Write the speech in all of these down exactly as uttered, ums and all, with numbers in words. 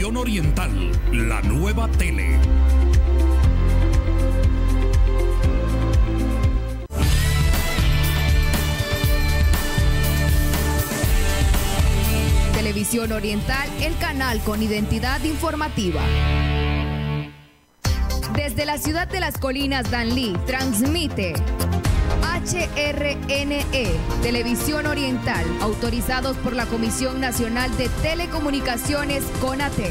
Televisión Oriental, la nueva tele. Televisión Oriental, el canal con identidad informativa. Desde la ciudad de Las Colinas, Danlí, transmite H R N E, Televisión Oriental, autorizados por la Comisión Nacional de Telecomunicaciones, CONATEL.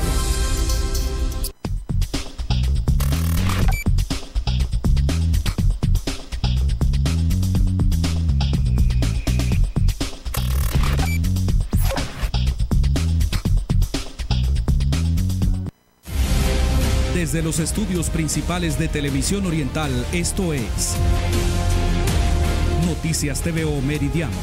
Desde los estudios principales de Televisión Oriental, esto es Noticias T V O Meridiano.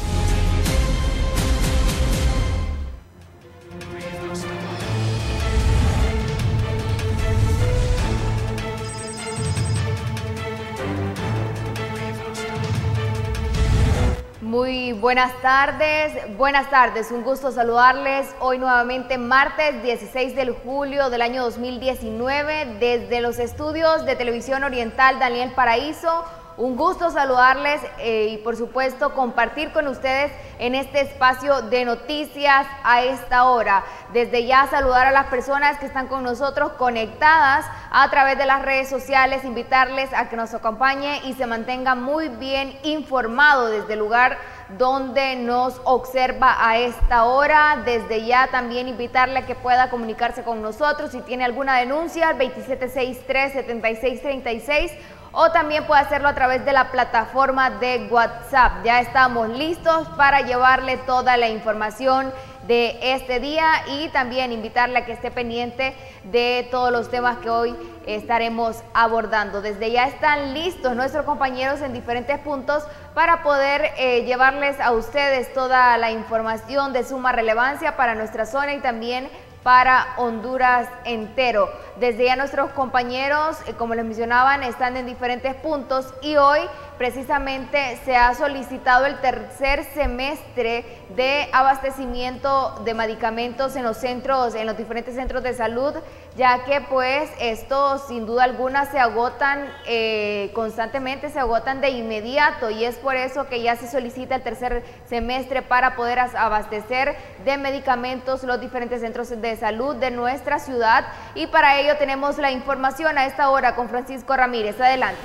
Muy buenas tardes, buenas tardes, un gusto saludarles hoy nuevamente martes dieciséis de julio del año dos mil diecinueve desde los estudios de Televisión Oriental Daniel Paraíso. Un gusto saludarles eh, y por supuesto compartir con ustedes en este espacio de noticias a esta hora. Desde ya saludar a las personas que están con nosotros conectadas a través de las redes sociales, invitarles a que nos acompañe y se mantenga muy bien informado desde el lugar donde nos observa a esta hora. Desde ya también invitarle a que pueda comunicarse con nosotros si tiene alguna denuncia al veintisiete sesenta y tres, setenta y seis treinta y seis o también puede hacerlo a través de la plataforma de WhatsApp. Ya estamos listos para llevarle toda la información de este día y también invitarle a que esté pendiente de todos los temas que hoy estaremos abordando. Desde ya están listos nuestros compañeros en diferentes puntos para poder eh, llevarles a ustedes toda la información de suma relevancia para nuestra zona y también para Honduras entero. Desde ya nuestros compañeros, eh, como les mencionaban, están en diferentes puntos y hoy precisamente se ha solicitado el tercer semestre de abastecimiento de medicamentos en los centros, en los diferentes centros de salud, ya que pues estos sin duda alguna se agotan eh, constantemente, se agotan de inmediato y es por eso que ya se solicita el tercer semestre para poder abastecer de medicamentos los diferentes centros de salud de nuestra ciudad y para ello tenemos la información a esta hora con Francisco Ramírez. Adelante.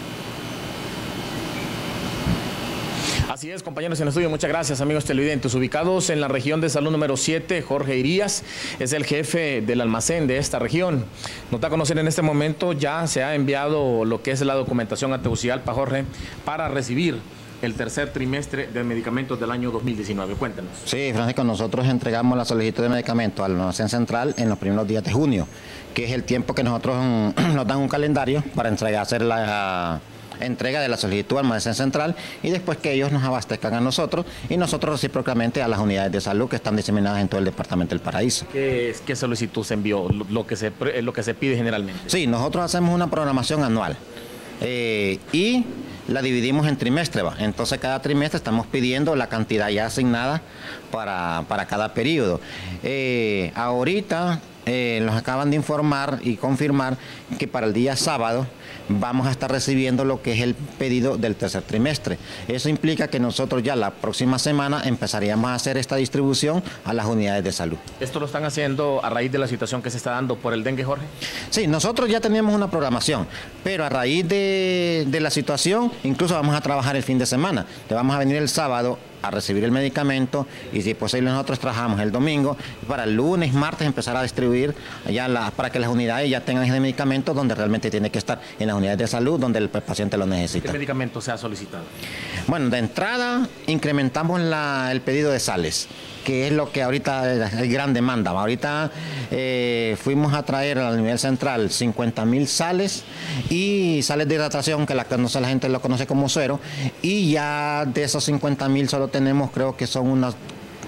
Así es, compañeros en el estudio, muchas gracias, amigos televidentes. Ubicados en la región de salud número siete, Jorge Irías es el jefe del almacén de esta región. Nos da a conocer en este momento, ya se ha enviado lo que es la documentación a Tegucigalpa, Jorge, para recibir el tercer trimestre de medicamentos del año dos mil diecinueve. Cuéntanos. Sí, Francisco, nosotros entregamos la solicitud de medicamentos al almacén central en los primeros días de junio, que es el tiempo que nosotros nos dan un calendario para entregar, hacer la entrega de la solicitud al almacén central y después que ellos nos abastezcan a nosotros y nosotros recíprocamente a las unidades de salud que están diseminadas en todo el departamento del Paraíso. ¿Qué, qué solicitud se envió? Lo, lo, que se, lo que se pide generalmente. Sí, nosotros hacemos una programación anual eh, y la dividimos en trimestre, ¿va? Entonces cada trimestre estamos pidiendo la cantidad ya asignada para, para cada periodo. Eh, ahorita eh, nos acaban de informar y confirmar que para el día sábado vamos a estar recibiendo lo que es el pedido del tercer trimestre. Eso implica que nosotros ya la próxima semana empezaríamos a hacer esta distribución a las unidades de salud. ¿Esto lo están haciendo a raíz de la situación que se está dando por el dengue, Jorge? Sí, nosotros ya teníamos una programación, pero a raíz de, de la situación, incluso vamos a trabajar el fin de semana. Le vamos a venir el sábado a recibir el medicamento y si es posible nosotros trabajamos el domingo para el lunes, martes empezar a distribuir ya la, para que las unidades ya tengan ese medicamento donde realmente tiene que estar, en las unidades de salud donde el paciente lo necesita. ¿Qué medicamento se ha solicitado? Bueno, de entrada incrementamos la, el pedido de sales, que es lo que ahorita hay gran demanda. Ahorita eh, fuimos a traer a nivel central cincuenta mil sales y sales de hidratación, que la, no sé, la gente lo conoce como suero, y ya de esos cincuenta mil solo tenemos, creo que son unas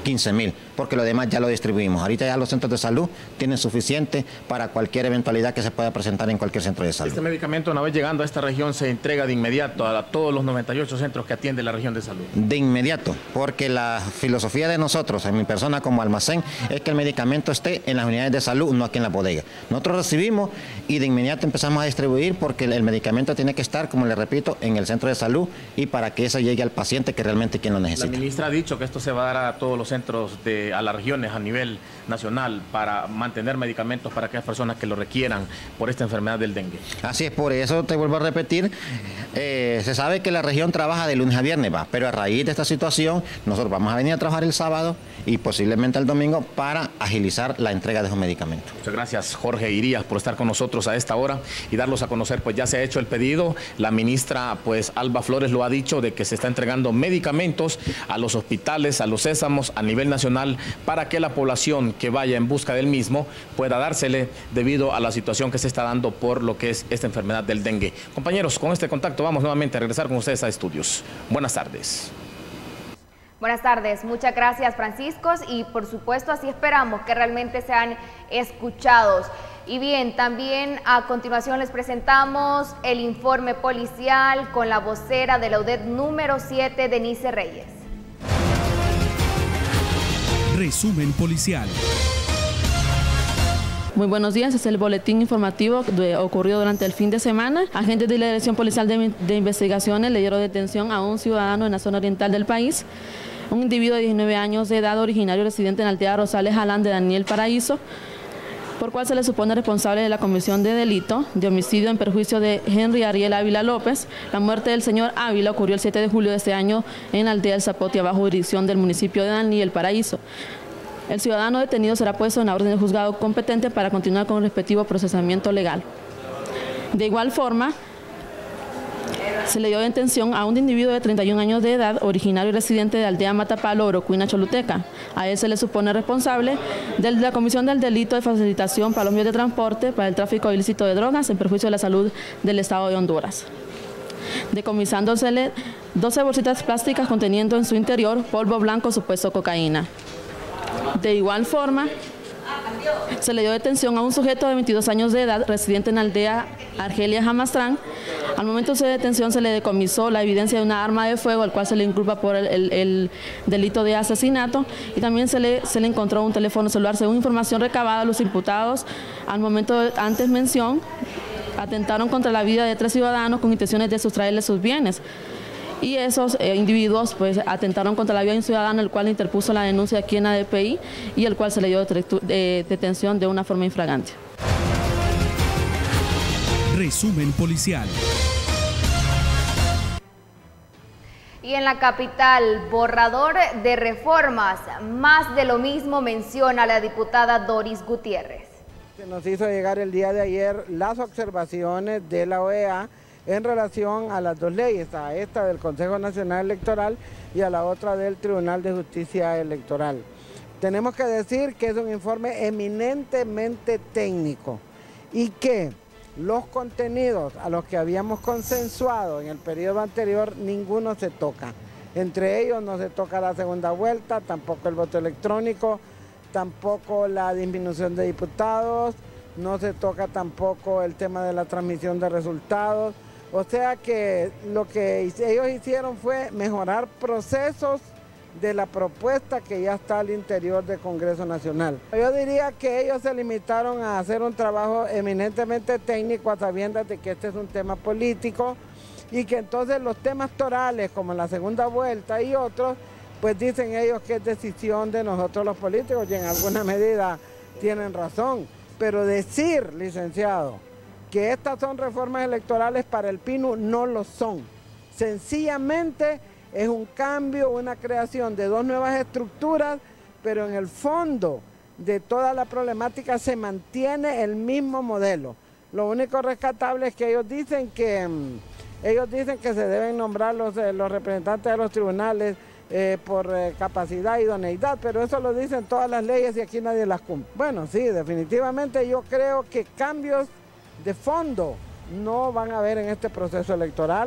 quince mil, porque lo demás ya lo distribuimos. Ahorita ya los centros de salud tienen suficiente para cualquier eventualidad que se pueda presentar en cualquier centro de salud. Este medicamento, una vez llegando a esta región, se entrega de inmediato a todos los noventa y ocho centros que atiende la región de salud. De inmediato, porque la filosofía de nosotros, en mi persona como almacén, es que el medicamento esté en las unidades de salud, no aquí en la bodega. Nosotros recibimos y de inmediato empezamos a distribuir, porque el medicamento tiene que estar, como le repito, en el centro de salud y para que eso llegue al paciente que realmente quien lo necesita. La ministra ha dicho que esto se va a dar a todos los centros, de, a las regiones a nivel nacional, para mantener medicamentos para aquellas personas que lo requieran por esta enfermedad del dengue. Así es, por eso te vuelvo a repetir, eh, se sabe que la región trabaja de lunes a viernes, va, pero a raíz de esta situación nosotros vamos a venir a trabajar el sábado y posiblemente el domingo para agilizar la entrega de esos medicamentos. Muchas gracias, Jorge Irías, por estar con nosotros a esta hora y darlos a conocer. Pues ya se ha hecho el pedido, la ministra pues Alba Flores lo ha dicho, de que se está entregando medicamentos a los hospitales, a los sésamos a nivel nacional, para que la población que vaya en busca del mismo pueda dársele debido a la situación que se está dando por lo que es esta enfermedad del dengue. Compañeros, con este contacto vamos nuevamente a regresar con ustedes a estudios. Buenas tardes. Buenas tardes, muchas gracias, Franciscos, y por supuesto así esperamos que realmente sean escuchados. Y bien, también a continuación les presentamos el informe policial con la vocera de la U D E T número siete, Denise Reyes. Resumen policial. Muy buenos días, es el boletín informativo de, ocurrido durante el fin de semana. Agentes de la Dirección Policial de, de Investigaciones le dieron detención a un ciudadano en la zona oriental del país, un individuo de diecinueve años de edad, originario residente en Aldea Rosales Jalán de Daniel Paraíso, por cual se le supone responsable de la comisión de delito de homicidio en perjuicio de Henry Ariel Ávila López. La muerte del señor Ávila ocurrió el siete de julio de este año en la Aldea del Zapote, bajo jurisdicción del municipio de Daniel Paraíso. El ciudadano detenido será puesto en la orden del juzgado competente para continuar con el respectivo procesamiento legal. De igual forma, se le dio detención a un individuo de treinta y un años de edad, originario y residente de Aldea Matapalo, Orocuina, Choluteca. A él se le supone responsable de la comisión del delito de facilitación para los medios de transporte para el tráfico ilícito de drogas en perjuicio de la salud del Estado de Honduras, decomisándosele doce bolsitas plásticas conteniendo en su interior polvo blanco supuesto cocaína. De igual forma, se le dio detención a un sujeto de veintidós años de edad, residente en Aldea Argelia Jamastrán. Al momento de su detención se le decomisó la evidencia de una arma de fuego, al cual se le inculpa por el, el, el delito de asesinato, y también se le, se le encontró un teléfono celular. Según información recabada, los imputados, al momento de antes mención, atentaron contra la vida de tres ciudadanos con intenciones de sustraerles sus bienes. Y esos eh, individuos pues atentaron contra la vida de un ciudadano, el cual interpuso la denuncia aquí en A D P I y el cual se le dio de detención de una forma infragante. Resumen policial. Y en la capital, borrador de reformas, más de lo mismo, menciona la diputada Doris Gutiérrez. Se nos hizo llegar el día de ayer las observaciones de la O E A en relación a las dos leyes, a esta del Consejo Nacional Electoral y a la otra del Tribunal de Justicia Electoral. Tenemos que decir que es un informe eminentemente técnico y que los contenidos a los que habíamos consensuado en el periodo anterior, ninguno se toca. Entre ellos no se toca la segunda vuelta, tampoco el voto electrónico, tampoco la disminución de diputados, no se toca tampoco el tema de la transmisión de resultados. O sea que lo que ellos hicieron fue mejorar procesos de la propuesta que ya está al interior del Congreso Nacional. Yo diría que ellos se limitaron a hacer un trabajo eminentemente técnico, a sabiendas de que este es un tema político y que entonces los temas torales como la segunda vuelta y otros, pues dicen ellos que es decisión de nosotros los políticos y en alguna medida tienen razón. Pero decir, licenciado, que estas son reformas electorales para el P I N U, no lo son. Sencillamente es un cambio, una creación de dos nuevas estructuras, pero en el fondo de toda la problemática se mantiene el mismo modelo. Lo único rescatable es que ellos dicen que, ellos dicen que se deben nombrar los, los representantes de los tribunales Eh, por eh, capacidad y idoneidad, pero eso lo dicen todas las leyes y aquí nadie las cumple. Bueno, sí, definitivamente yo creo que cambios de fondo no van a haber en este proceso electoral,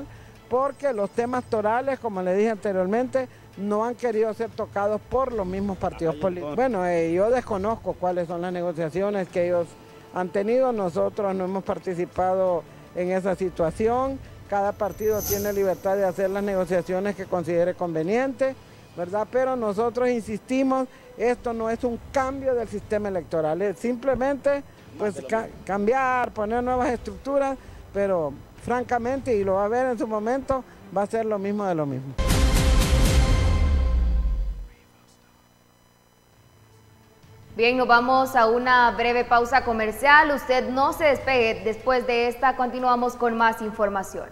porque los temas torales, como le dije anteriormente, no han querido ser tocados por los mismos partidos políticos. Bueno, eh, yo desconozco cuáles son las negociaciones que ellos han tenido, nosotros no hemos participado en esa situación, cada partido tiene libertad de hacer las negociaciones que considere conveniente, ¿verdad? Pero nosotros insistimos, esto no es un cambio del sistema electoral, es simplemente pues, ca cambiar, poner nuevas estructuras, pero francamente, y lo va a ver en su momento, va a ser lo mismo de lo mismo. Bien, nos vamos a una breve pausa comercial. Usted no se despegue. Después de esta, continuamos con más información.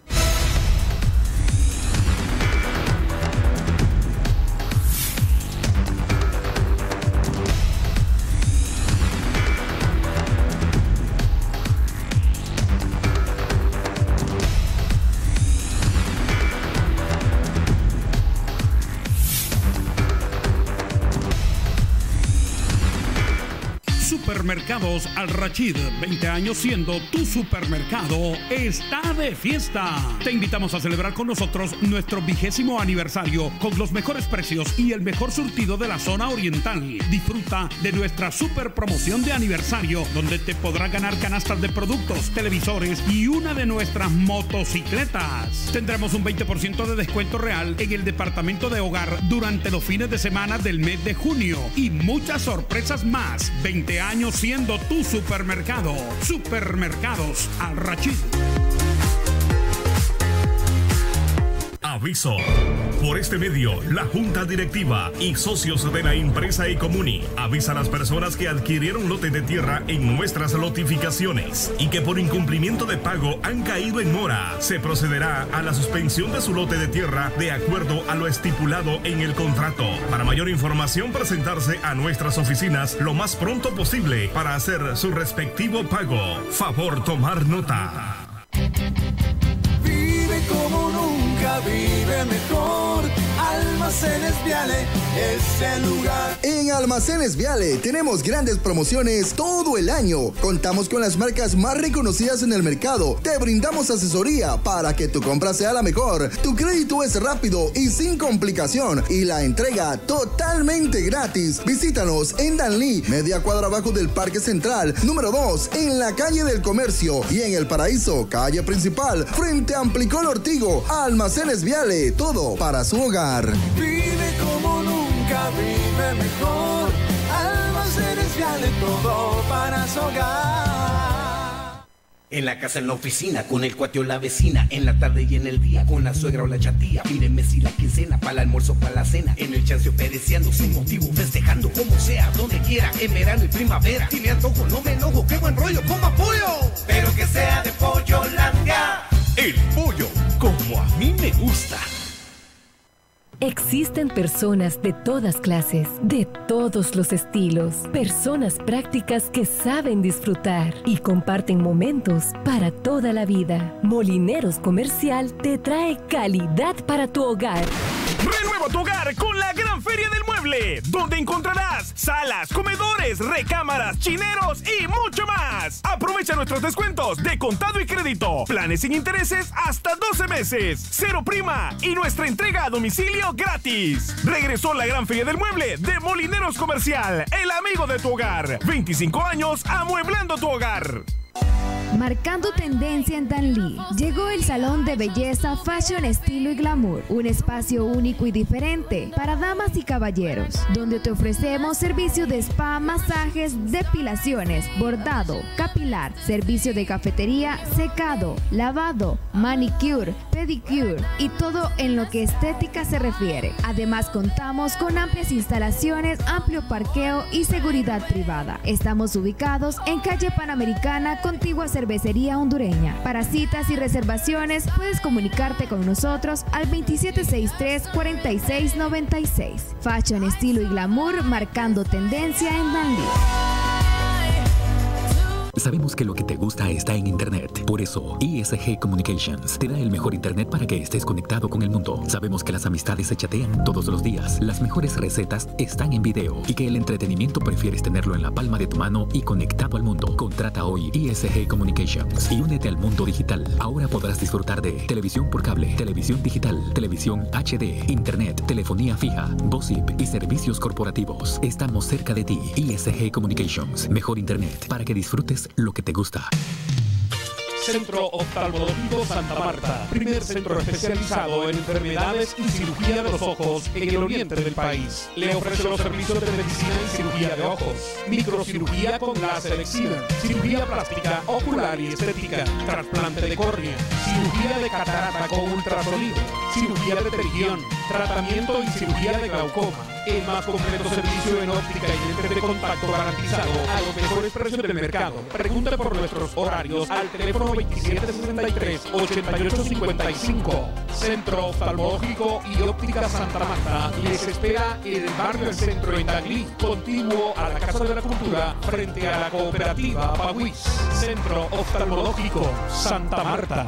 Supermercados Al Rachid, veinte años siendo tu supermercado, está de fiesta. Te invitamos a celebrar con nosotros nuestro vigésimo aniversario con los mejores precios y el mejor surtido de la zona oriental. Disfruta de nuestra super promoción de aniversario, donde te podrás ganar canastas de productos, televisores y una de nuestras motocicletas. Tendremos un veinte por ciento de descuento real en el departamento de hogar durante los fines de semana del mes de junio y muchas sorpresas más. veinte años siendo tu supermercado. Supermercados Al Rachid. Aviso. Por este medio, la Junta Directiva y socios de la empresa Ecomuni avisa a las personas que adquirieron lote de tierra en nuestras notificaciones y que por incumplimiento de pago han caído en mora. Se procederá a la suspensión de su lote de tierra de acuerdo a lo estipulado en el contrato. Para mayor información, presentarse a nuestras oficinas lo más pronto posible para hacer su respectivo pago. Favor tomar nota. Vive como nunca, vive mejor. Almacenes Viale es el lugar. En Almacenes Viale tenemos grandes promociones todo el año. Contamos con las marcas más reconocidas en el mercado. Te brindamos asesoría para que tu compra sea la mejor. Tu crédito es rápido y sin complicación. Y la entrega totalmente gratis. Visítanos en Danlí, media cuadra abajo del Parque Central, número dos, en la calle del Comercio. Y en El Paraíso, calle principal, frente a Amplicón Ortigo. Almacenes Viale, todo para su hogar. Vive como nunca, vive mejor. Almacenes Viale, todo para su hogar. En la casa, en la oficina, con el cuate o la vecina. En la tarde y en el día, con la suegra o la chatía. Mírenme si la quincena, para el almuerzo, para la cena. En el chancio pereciando, sin motivo, festejando. Como sea, donde quiera, en verano y primavera. Si me antojo, no me enojo, qué buen rollo, coma pollo. Pero que sea de Pollolandia. El pollo, como a mí me gusta. Existen personas de todas clases, de todos los estilos, personas prácticas que saben disfrutar y comparten momentos para toda la vida. Molineros Comercial te trae calidad para tu hogar. Renueva tu hogar con la Gran Feria del Mueble, donde encontrarás salas, comedores, recámaras, chineros y mucho más. Aprovecha nuestros descuentos de contado y crédito, planes sin intereses hasta doce meses, cero prima y nuestra entrega a domicilio gratis. Regresó la Gran Feria del Mueble de Molineros Comercial, el amigo de tu hogar. veinticinco años amueblando tu hogar. Marcando tendencia en Danlí, llegó el Salón de Belleza, Fashion, Estilo y Glamour, un espacio único y diferente para damas y caballeros, donde te ofrecemos servicio de spa, masajes, depilaciones, bordado, capilar, servicio de cafetería, secado, lavado, manicure, pedicure y todo en lo que estética se refiere. Además, contamos con amplias instalaciones, amplio parqueo y seguridad privada. Estamos ubicados en calle Panamericana, contigua Cervecería Hondureña. Para citas y reservaciones puedes comunicarte con nosotros al veintisiete sesenta y tres, cuarenta y seis noventa y seis. Fashion, estilo y glamour, marcando tendencia en Danlí. Sabemos que lo que te gusta está en Internet. Por eso, I S G Communications te da el mejor Internet para que estés conectado con el mundo. Sabemos que las amistades se chatean todos los días, las mejores recetas están en video y que el entretenimiento prefieres tenerlo en la palma de tu mano y conectado al mundo. Contrata hoy I S G Communications y únete al mundo digital. Ahora podrás disfrutar de televisión por cable, televisión digital, televisión H D, Internet, telefonía fija, voz I P y servicios corporativos. Estamos cerca de ti. I S G Communications. Mejor Internet para que disfrutes lo que te gusta. Centro Oftalmológico Santa Marta, primer centro especializado en enfermedades y cirugía de los ojos en el oriente del país. Le ofrece los servicios de medicina y cirugía de ojos, microcirugía con láser excimer, cirugía plástica, ocular y estética, trasplante de córnea, cirugía de catarata con ultrasonido, cirugía de pterigión, tratamiento y cirugía de glaucoma. El más completo servicio en óptica y lentes de contacto garantizado a los mejores precios del mercado. Pregunte por nuestros horarios al teléfono veintisiete sesenta y tres, ochenta y ocho cincuenta y cinco. Centro Oftalmológico y Óptica Santa Marta les espera en el barrio del Centro en Danlí, contiguo a la Casa de la Cultura, frente a la cooperativa Pagüís. Centro Oftalmológico Santa Marta.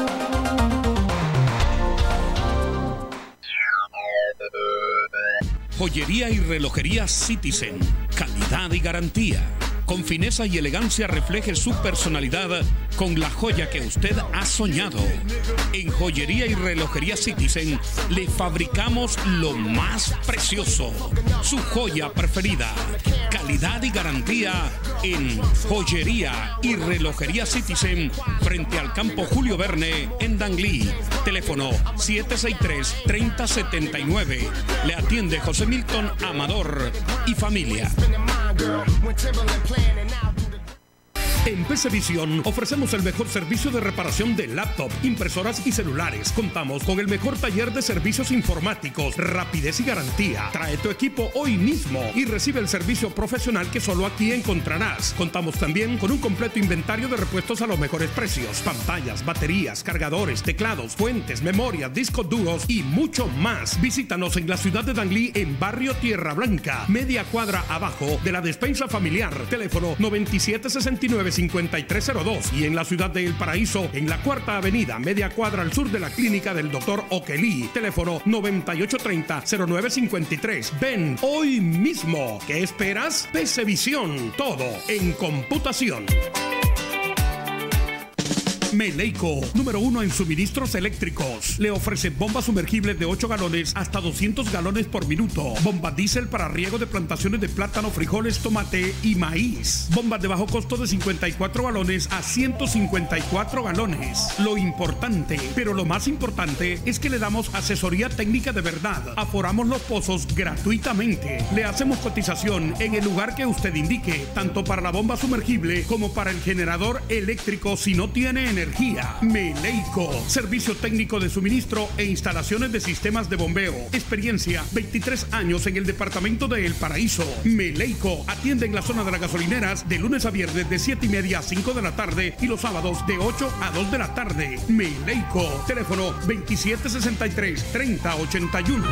Joyería y relojería Citizen, calidad y garantía. Con fineza y elegancia refleje su personalidad con la joya que usted ha soñado. En Joyería y Relojería Citizen le fabricamos lo más precioso, su joya preferida. Calidad y garantía en Joyería y Relojería Citizen, frente al campo Julio Verne en Danlí. Teléfono siete seis tres, tres cero siete nueve. Le atiende José Milton Amador y familia. En P C Visión ofrecemos el mejor servicio de reparación de laptop, impresoras y celulares. Contamos con el mejor taller de servicios informáticos, rapidez y garantía. Trae tu equipo hoy mismo y recibe el servicio profesional que solo aquí encontrarás. Contamos también con un completo inventario de repuestos a los mejores precios. Pantallas, baterías, cargadores, teclados, fuentes, memorias, discos duros y mucho más. Visítanos en la ciudad de Danlí, en Barrio Tierra Blanca, media cuadra abajo de la despensa familiar. Teléfono noventa y siete sesenta y nueve, cincuenta y tres cero dos, y en la ciudad de El Paraíso, en la Cuarta Avenida, media cuadra al sur de la clínica del doctor Oquelí. Teléfono noventa y ocho treinta, cero nueve cincuenta y tres. Ven hoy mismo. ¿Qué esperas? P C Visión, todo en computación. Meleico, número uno en suministros eléctricos. Le ofrece bombas sumergibles de ocho galones hasta doscientos galones por minuto. Bomba diésel para riego de plantaciones de plátano, frijoles, tomate y maíz. Bombas de bajo costo de cincuenta y cuatro galones a ciento cincuenta y cuatro galones. Lo importante, pero lo más importante, es que le damos asesoría técnica de verdad. Aforamos los pozos gratuitamente. Le hacemos cotización en el lugar que usted indique, tanto para la bomba sumergible como para el generador eléctrico si no tiene energía. Energía. Meleico, servicio técnico de suministro e instalaciones de sistemas de bombeo. Experiencia, veintitrés años en el departamento de El Paraíso. Meleico atiende en la zona de las gasolineras de lunes a viernes de siete y media a cinco de la tarde y los sábados de ocho a dos de la tarde. Meleico, teléfono veintisiete sesenta y tres, treinta ochenta y uno.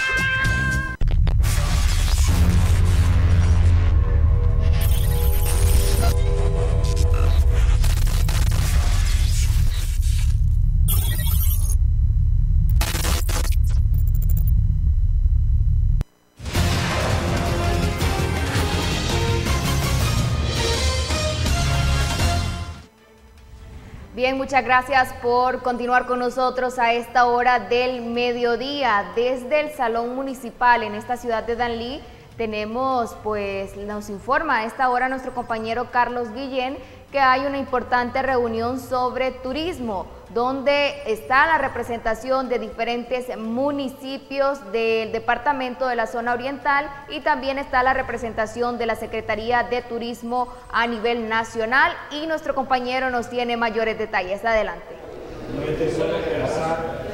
Bien, muchas gracias por continuar con nosotros a esta hora del mediodía. Desde el Salón Municipal en esta ciudad de Danlí tenemos, pues nos informa a esta hora nuestro compañero Carlos Guillén que hay una importante reunión sobre turismo, donde está la representación de diferentes municipios del departamento de la zona oriental y también está la representación de la Secretaría de Turismo a nivel nacional, y nuestro compañero nos tiene mayores detalles. Adelante. No es de solo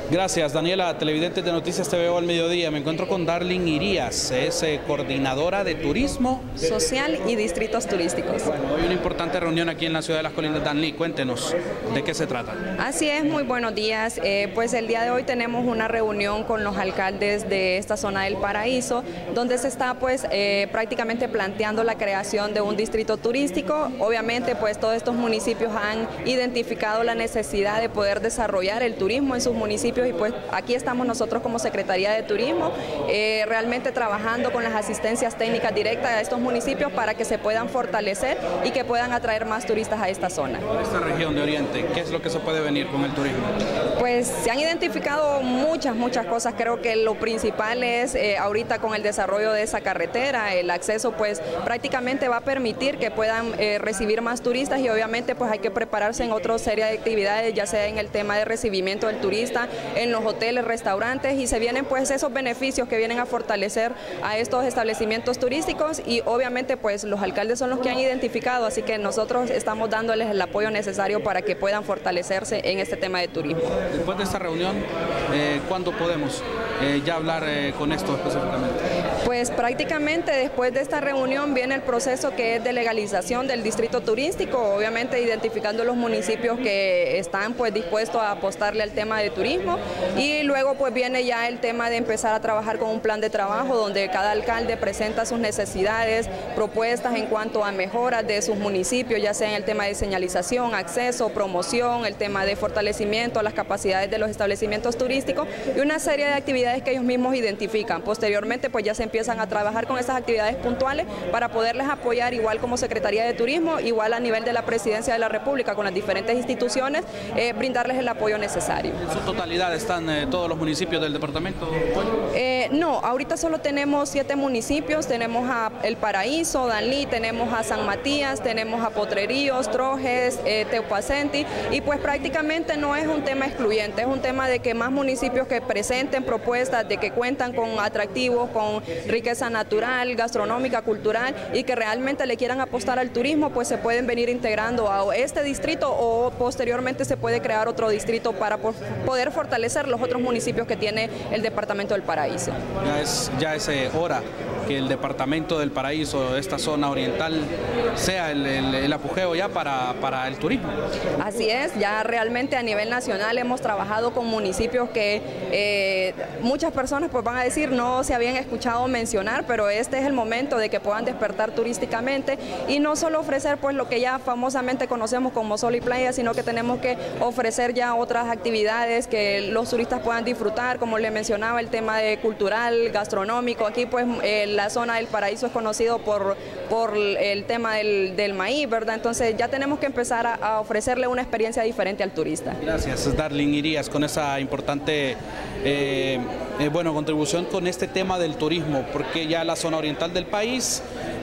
Gracias, Daniela. Televidentes de Noticias T V O al mediodía. Me encuentro con Darlene Irías, es eh, coordinadora de turismo social y distritos turísticos. Bueno, hoy una importante reunión aquí en la ciudad de Las Colinas. Danlí, cuéntenos de qué se trata. Así es, muy buenos días. Eh, pues el día de hoy tenemos una reunión con los alcaldes de esta zona del Paraíso, donde se está pues eh, prácticamente planteando la creación de un distrito turístico. Obviamente pues todos estos municipios han identificado la necesidad de poder desarrollar el turismo en sus municipios y pues aquí estamos nosotros como Secretaría de Turismo eh, realmente trabajando con las asistencias técnicas directas a estos municipios para que se puedan fortalecer y que puedan atraer más turistas a esta zona. En esta región de Oriente, ¿qué es lo que se puede venir con el turismo? Pues se han identificado muchas, muchas cosas. Creo que lo principal es eh, ahorita con el desarrollo de esa carretera, el acceso pues prácticamente va a permitir que puedan eh, recibir más turistas y obviamente pues hay que prepararse en otra serie de actividades, ya sea en el tema de recibimiento del turista, en los hoteles, restaurantes, y se vienen pues esos beneficios que vienen a fortalecer a estos establecimientos turísticos y obviamente pues los alcaldes son los que han identificado, así que nosotros estamos dándoles el apoyo necesario para que puedan fortalecerse en este tema de turismo. Después de esta reunión, eh, ¿cuándo podemos eh, ya hablar eh, con esto específicamente? Pues prácticamente después de esta reunión viene el proceso que es de legalización del distrito turístico, obviamente identificando los municipios que están pues dispuestos a apostarle al tema de turismo y luego pues viene ya el tema de empezar a trabajar con un plan de trabajo donde cada alcalde presenta sus necesidades, propuestas en cuanto a mejoras de sus municipios, ya sea en el tema de señalización, acceso, promoción, el tema de fortalecimiento a las capacidades de los establecimientos turísticos y una serie de actividades que ellos mismos identifican. Posteriormente pues ya se empiezan a trabajar con esas actividades puntuales para poderles apoyar igual como Secretaría de Turismo, igual a nivel de la Presidencia de la República con las diferentes instituciones, eh, brindarles el apoyo necesario. ¿En su totalidad están eh, todos los municipios del departamento? Eh, no, ahorita solo tenemos siete municipios, tenemos a El Paraíso, Danlí, tenemos a San Matías, tenemos a Potreríos, Trojes, eh, Teupacenti y pues prácticamente no es un tema excluyente, es un tema de que más municipios que presenten propuestas, de que cuentan con atractivos, con riqueza natural, gastronómica, cultural y que realmente le quieran apostar al turismo, pues se pueden venir integrando a este distrito o posteriormente se puede crear otro distrito para poder fortalecer los otros municipios que tiene el Departamento del Paraíso. Ya es, ya es eh, hora que el Departamento del Paraíso, esta zona oriental, sea el, el, el apogeo ya para, para el turismo. Así es, ya realmente a nivel nacional hemos trabajado con municipios que eh, muchas personas pues van a decir no se habían escuchado mencionar, pero este es el momento de que puedan despertar turísticamente y no solo ofrecer pues lo que ya famosamente conocemos como sol y playa, sino que tenemos que ofrecer ya otras actividades que los turistas puedan disfrutar, como le mencionaba, el tema de cultural, gastronómico. Aquí pues eh, la zona del Paraíso es conocido por, por el tema del, del maíz, ¿verdad? Entonces ya tenemos que empezar a, a ofrecerle una experiencia diferente al turista. Gracias, Darlene Irías, con esa importante eh, eh, bueno, contribución con este tema del turismo, porque ya la zona oriental del país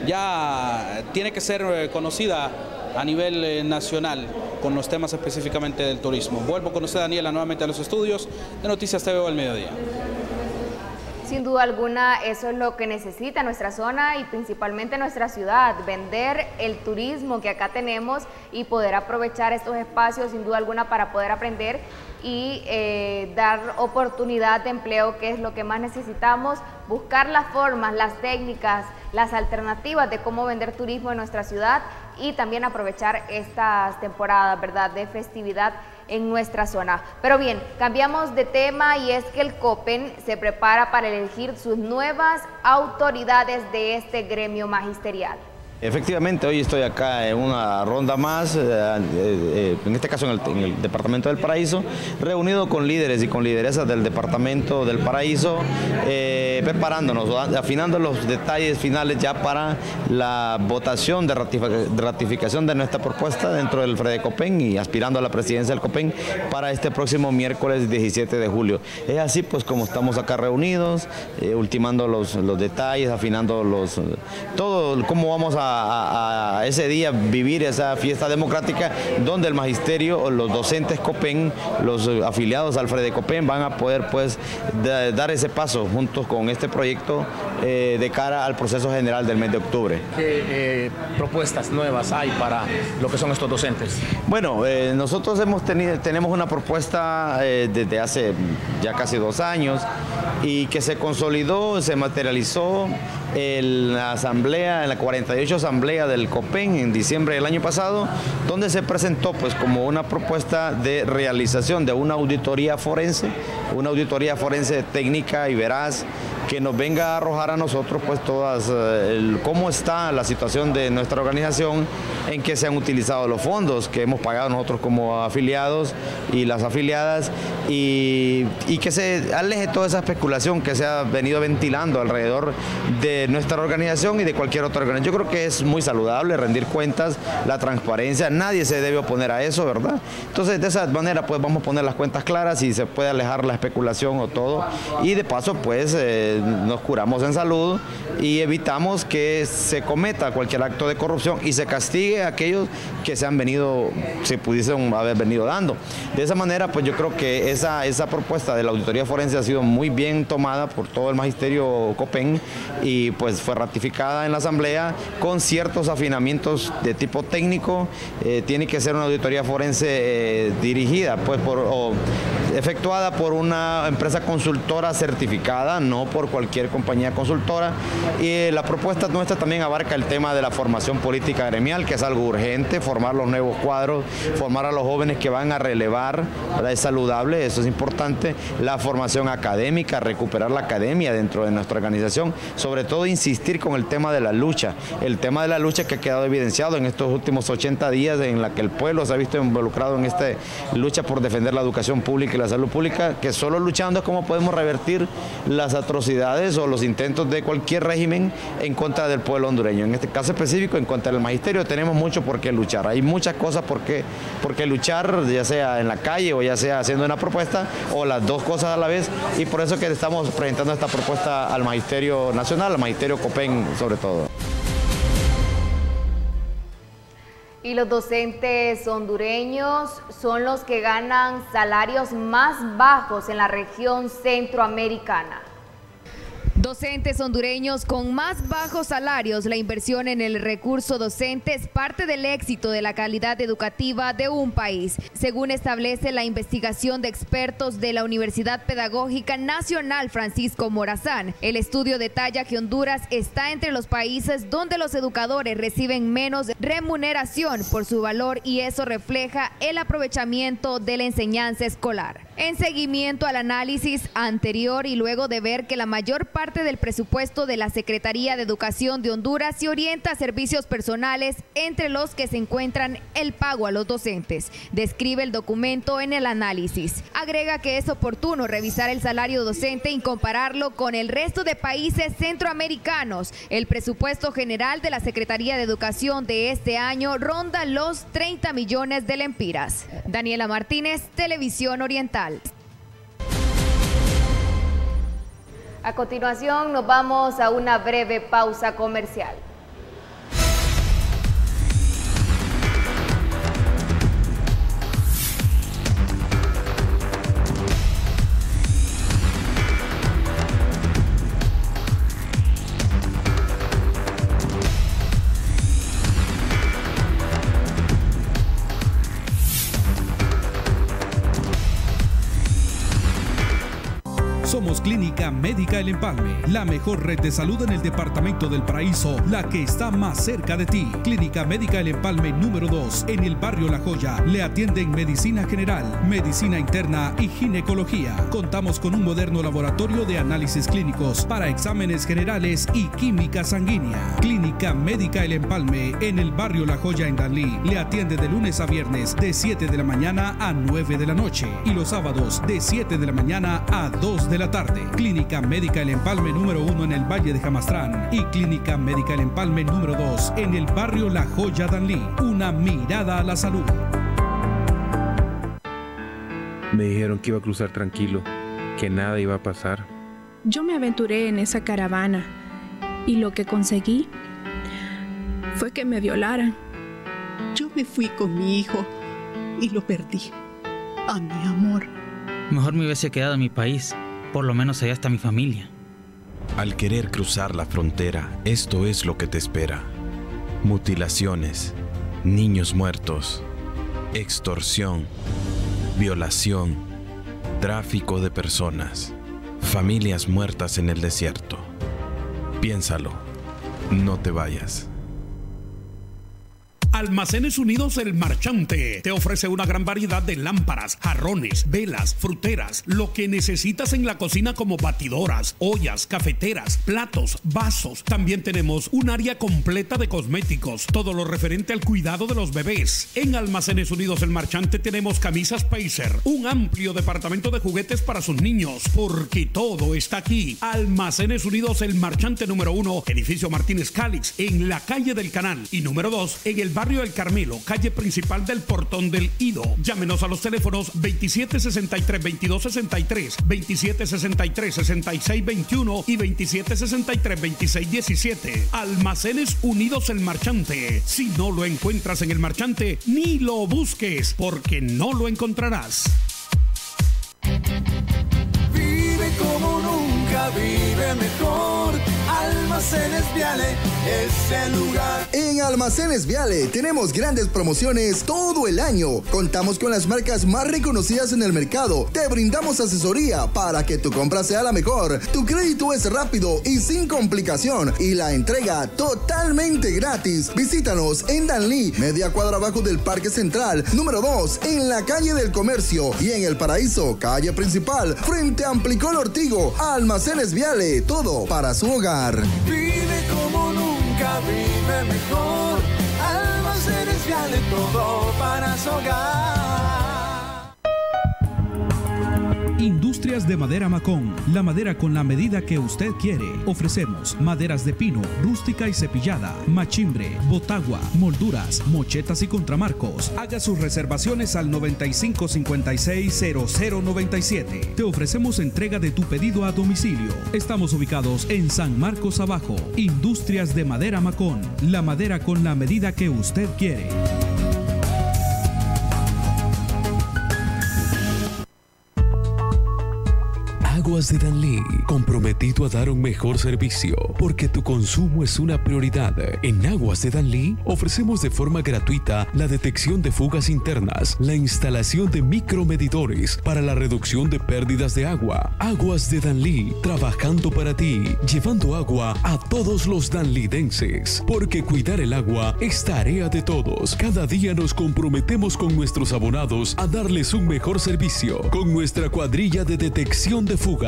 ya tiene que ser eh, conocida a nivel eh, nacional con los temas específicamente del turismo. Vuelvo con usted, Daniela, nuevamente a los estudios de Noticias T V O al mediodía. Sin duda alguna, eso es lo que necesita nuestra zona y principalmente nuestra ciudad, vender el turismo que acá tenemos y poder aprovechar estos espacios, sin duda alguna, para poder aprender y eh, dar oportunidad de empleo, que es lo que más necesitamos, buscar las formas, las técnicas, las alternativas de cómo vender turismo en nuestra ciudad y también aprovechar estas temporadas, ¿verdad?, de festividad en nuestra zona. Pero bien, cambiamos de tema y es que el COPEN se prepara para elegir sus nuevas autoridades de este gremio magisterial. Efectivamente, hoy estoy acá en una ronda más, eh, eh, en este caso en el, en el Departamento del Paraíso, reunido con líderes y con lideresas del Departamento del Paraíso, eh, preparándonos, afinando los detalles finales ya para la votación de, ratific de ratificación de nuestra propuesta dentro del FREDECOPEN y aspirando a la presidencia del COPEN para este próximo miércoles diecisiete de julio. Es así pues como estamos acá reunidos, eh, ultimando los, los detalles, afinando los, todo cómo vamos a a, a ese día vivir esa fiesta democrática donde el magisterio, los docentes COPEN, los afiliados al FREDECOPEN van a poder pues de, dar ese paso juntos con este proyecto eh, de cara al proceso general del mes de octubre. ¿Qué eh, propuestas nuevas hay para lo que son estos docentes? Bueno, eh, nosotros hemos tenido, tenemos una propuesta eh, desde hace ya casi dos años y que se consolidó, se materializó en la asamblea, en la cuarenta y ocho asamblea del COPEN en diciembre del año pasado, donde se presentó pues como una propuesta de realización de una auditoría forense, una auditoría forense técnica y veraz, que nos venga a arrojar a nosotros pues todas eh, el, cómo está la situación de nuestra organización, en qué se han utilizado los fondos que hemos pagado nosotros como afiliados y las afiliadas, y, y que se aleje toda esa especulación que se ha venido ventilando alrededor de nuestra organización y de cualquier otra organización. Yo creo que es muy saludable rendir cuentas, la transparencia, nadie se debe oponer a eso, ¿verdad? Entonces de esa manera pues vamos a poner las cuentas claras y se puede alejar la especulación o todo, y de paso pues eh, nos curamos en salud y evitamos que se cometa cualquier acto de corrupción y se castigue a aquellos que se han venido, se pudiesen haber venido dando. De esa manera pues yo creo que esa, esa propuesta de la auditoría forense ha sido muy bien tomada por todo el magisterio COPEN y pues fue ratificada en la asamblea con ciertos afinamientos de tipo técnico. Eh, tiene que ser una auditoría forense eh, dirigida pues por o efectuada por una empresa consultora certificada, no por cualquier compañía consultora, y la propuesta nuestra también abarca el tema de la formación política gremial, que es algo urgente, formar los nuevos cuadros, formar a los jóvenes que van a relevar, ¿verdad? Es saludable, eso es importante, la formación académica, recuperar la academia dentro de nuestra organización, sobre todo insistir con el tema de la lucha, el tema de la lucha que ha quedado evidenciado en estos últimos ochenta días en la que el pueblo se ha visto involucrado en esta lucha por defender la educación pública y la salud pública, que solo luchando es como podemos revertir las atrocidades o los intentos de cualquier régimen en contra del pueblo hondureño. En este caso específico, en contra del magisterio, tenemos mucho por qué luchar. Hay muchas cosas por qué, por qué luchar, ya sea en la calle o ya sea haciendo una propuesta, o las dos cosas a la vez, y por eso que estamos presentando esta propuesta al Magisterio Nacional, al Magisterio COPEN sobre todo. Y los docentes hondureños son los que ganan salarios más bajos en la región centroamericana. Docentes hondureños con más bajos salarios. La inversión en el recurso docente es parte del éxito de la calidad educativa de un país, según establece la investigación de expertos de la Universidad Pedagógica Nacional Francisco Morazán. El estudio detalla que Honduras está entre los países donde los educadores reciben menos remuneración por su valor, y eso refleja el aprovechamiento de la enseñanza escolar. En seguimiento al análisis anterior y luego de ver que la mayor parte del presupuesto de la Secretaría de Educación de Honduras se orienta a servicios personales, entre los que se encuentran el pago a los docentes, describe el documento en el análisis. Agrega que es oportuno revisar el salario docente y compararlo con el resto de países centroamericanos. El presupuesto general de la Secretaría de Educación de este año ronda los treinta millones de lempiras. Daniela Martínez, Televisión Oriental. A continuación nos vamos a una breve pausa comercial. Somos Clínica Médica El Empalme, la mejor red de salud en el departamento del Paraíso, la que está más cerca de ti. Clínica Médica El Empalme número dos, en el barrio La Joya. Le atienden medicina general, medicina interna y ginecología. Contamos con un moderno laboratorio de análisis clínicos para exámenes generales y química sanguínea. Clínica Médica El Empalme, en el barrio La Joya en Danlí. Le atiende de lunes a viernes de siete de la mañana a nueve de la noche y los sábados de siete de la mañana a dos de la tarde. Clínica Médica El Empalme número uno en el Valle de Jamastrán y Clínica Médica El Empalme número dos en el barrio La Joya Danlí. Una mirada a la salud. Me dijeron que iba a cruzar tranquilo, que nada iba a pasar. Yo me aventuré en esa caravana y lo que conseguí fue que me violaran. Yo me fui con mi hijo y lo perdí. A mi amor. Mejor me hubiese quedado en mi país. Por lo menos allá está mi familia. Al querer cruzar la frontera, esto es lo que te espera. Mutilaciones, niños muertos, extorsión, violación, tráfico de personas, familias muertas en el desierto. Piénsalo, no te vayas. Almacenes Unidos El Marchante te ofrece una gran variedad de lámparas, jarrones, velas, fruteras, lo que necesitas en la cocina como batidoras, ollas, cafeteras, platos, vasos. También tenemos un área completa de cosméticos, todo lo referente al cuidado de los bebés. En Almacenes Unidos El Marchante tenemos camisas Pacer, un amplio departamento de juguetes para sus niños, porque todo está aquí. Almacenes Unidos El Marchante número uno, edificio Martínez Cálix, en la calle del Canal, y número dos, en el barrio El Carmelo, calle principal del Portón del Ido. Llámenos a los teléfonos veintisiete sesenta y tres, veintidós sesenta y tres, veintisiete sesenta y tres, sesenta y seis veintiuno y veintisiete sesenta y tres, veintiséis diecisiete. Almacenes Unidos El Marchante. Si no lo encuentras en El Marchante, ni lo busques, porque no lo encontrarás. Vive como nunca, vive mejor. Almacenes Viale es el lugar. En Almacenes Viale tenemos grandes promociones todo el año. Contamos con las marcas más reconocidas en el mercado. Te brindamos asesoría para que tu compra sea la mejor. Tu crédito es rápido y sin complicación. Y la entrega totalmente gratis. Visítanos en Danlí, media cuadra abajo del Parque Central. Número dos, en la calle del Comercio. Y en El Paraíso, calle principal, frente a Amplicol Ortigo. Almacenes Viale, todo para su hogar. Vive como nunca, vive mejor. Almacenes Viale, todo para su hogar. Industrias de Madera Macón, la madera con la medida que usted quiere. Ofrecemos maderas de pino, rústica y cepillada, machimbre, botagua, molduras, mochetas y contramarcos. Haga sus reservaciones al noventa y cinco cincuenta y seis cero cero noventa y siete. Te ofrecemos entrega de tu pedido a domicilio. Estamos ubicados en San Marcos Abajo. Industrias de Madera Macón, la madera con la medida que usted quiere. Aguas de Danlí, comprometido a dar un mejor servicio, porque tu consumo es una prioridad. En Aguas de Danlí ofrecemos de forma gratuita la detección de fugas internas, la instalación de micromedidores para la reducción de pérdidas de agua. Aguas de Danlí, trabajando para ti, llevando agua a todos los danlidenses, porque cuidar el agua es tarea de todos. Cada día nos comprometemos con nuestros abonados a darles un mejor servicio, con nuestra cuadrilla de detección de fugas.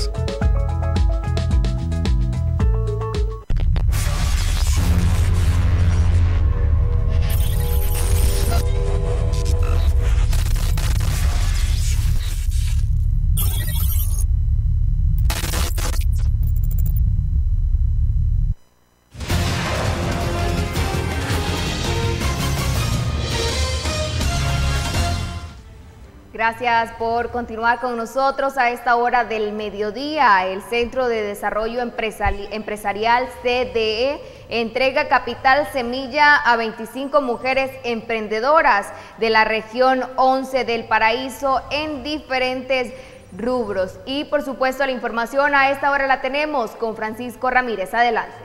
Gracias por continuar con nosotros a esta hora del mediodía. El Centro de Desarrollo Empresari- Empresarial C D E entrega capital semilla a veinticinco mujeres emprendedoras de la región once del Paraíso en diferentes rubros. Y por supuesto la información a esta hora la tenemos con Francisco Ramírez. Adelante.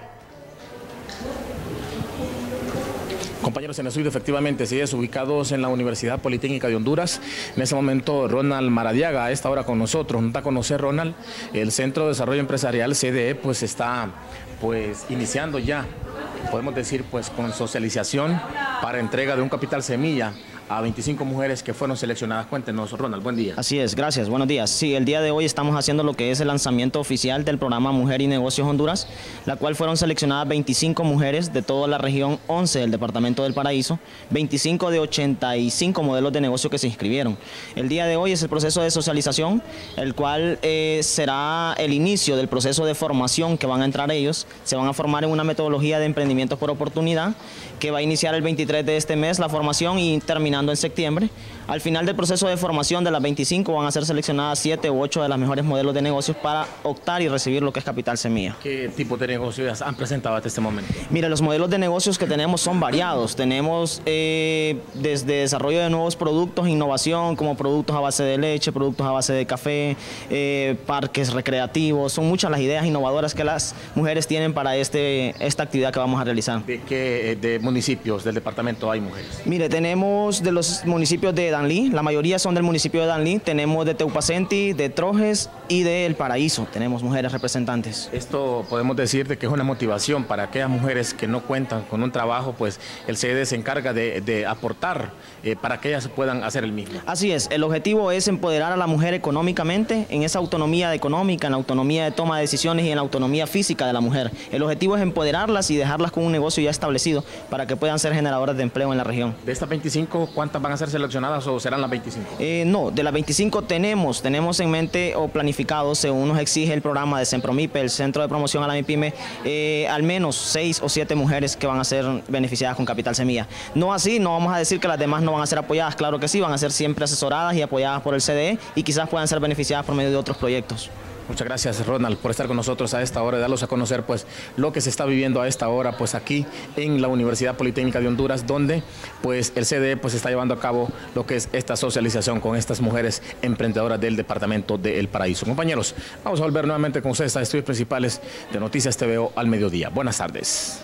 Compañeros en el estudio, efectivamente, sigues ubicados en la Universidad Politécnica de Honduras. En este momento, Ronald Maradiaga, a esta hora con nosotros. Nos da a conocer, Ronald, el Centro de Desarrollo Empresarial C D E, pues está pues iniciando ya, podemos decir, pues con socialización para entrega de un capital semilla a veinticinco mujeres que fueron seleccionadas. Cuéntenos, Ronald, buen día. Así es, gracias, buenos días. Sí, el día de hoy estamos haciendo lo que es el lanzamiento oficial del programa Mujer y Negocios Honduras, la cual fueron seleccionadas veinticinco mujeres de toda la región once del Departamento del Paraíso, veinticinco de ochenta y cinco modelos de negocio que se inscribieron. El día de hoy es el proceso de socialización, el cual eh, será el inicio del proceso de formación que van a entrar ellos. Se van a formar en una metodología de emprendimientos por oportunidad, que va a iniciar el veintitrés de este mes la formación y terminar terminando en septiembre. Al final del proceso de formación de las veinticinco van a ser seleccionadas siete u ocho de las mejores modelos de negocios para optar y recibir lo que es Capital Semilla. ¿Qué tipo de negocios han presentado hasta este momento? Mira, los modelos de negocios que tenemos son variados. Tenemos eh, desde desarrollo de nuevos productos, innovación, como productos a base de leche, productos a base de café, eh, parques recreativos. Son muchas las ideas innovadoras que las mujeres tienen para este, esta actividad que vamos a realizar. ¿De qué de municipios del departamento hay mujeres? Mire, tenemos de los municipios de Danlí, la mayoría son del municipio de Danlí, tenemos de Teupacenti, de Trojes y de El Paraíso, tenemos mujeres representantes. Esto podemos decir de que es una motivación para aquellas mujeres que no cuentan con un trabajo, pues el C D se encarga de, de aportar eh, para que ellas puedan hacer el mismo. Así es, el objetivo es empoderar a la mujer económicamente, en esa autonomía económica, en la autonomía de toma de decisiones y en la autonomía física de la mujer. El objetivo es empoderarlas y dejarlas con un negocio ya establecido para que puedan ser generadoras de empleo en la región. De estas veinticinco, ¿cuántas van a ser seleccionadas o serán las veinticinco? Eh, no, de las veinticinco tenemos, tenemos en mente o planificado, según nos exige el programa de Sempromipe, el Centro de Promoción a la MIPYME, eh, al menos seis o siete mujeres que van a ser beneficiadas con Capital Semilla. No así, no vamos a decir que las demás no van a ser apoyadas, claro que sí, van a ser siempre asesoradas y apoyadas por el C D E y quizás puedan ser beneficiadas por medio de otros proyectos. Muchas gracias, Ronald, por estar con nosotros a esta hora y darlos a conocer pues lo que se está viviendo a esta hora pues aquí en la Universidad Politécnica de Honduras, donde pues el C D E pues está llevando a cabo lo que es esta socialización con estas mujeres emprendedoras del departamento de El Paraíso. Compañeros, vamos a volver nuevamente con ustedes a estudios principales de Noticias T V O al mediodía. Buenas tardes.